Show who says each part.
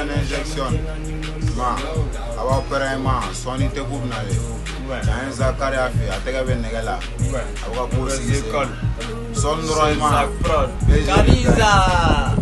Speaker 1: une injection. A b'a opérer ma sɔnni tɛ k'u bɛna de. N'an ye Zakari a fɛ a tɛgɛ bɛ nɛgɛ la. A bɛ ka k'o sigi sen. Sɔnni dɔrɔn ma.
Speaker 2: Kaliza.